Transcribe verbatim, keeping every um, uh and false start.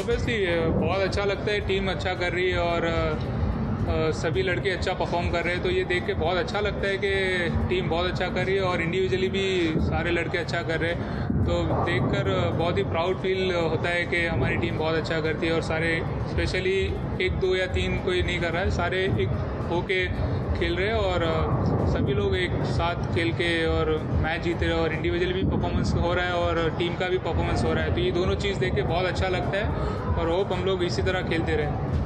Obviously बहुत अच्छा लगता है, टीम अच्छा कर रही है और आ, सभी लड़के अच्छा परफॉर्म कर रहे हैं, तो ये देख के बहुत अच्छा लगता है कि टीम बहुत अच्छा कर रही है और इंडिविजुअली भी सारे लड़के अच्छा कर रहे हैं। तो देखकर बहुत ही प्राउड फील होता है कि हमारी टीम बहुत अच्छा करती है और सारे स्पेशली एक दो या तीन कोई नहीं कर रहा है, सारे एक होके खेल रहे हैं और सभी लोग एक साथ खेल के और मैच जीत रहे हैं और इंडिविजुअली भी परफॉर्मेंस हो रहा है और टीम का भी परफॉर्मेंस हो रहा है। तो ये दोनों चीज़ देख के बहुत अच्छा लगता है और होप हम लोग इसी तरह खेलते रहें।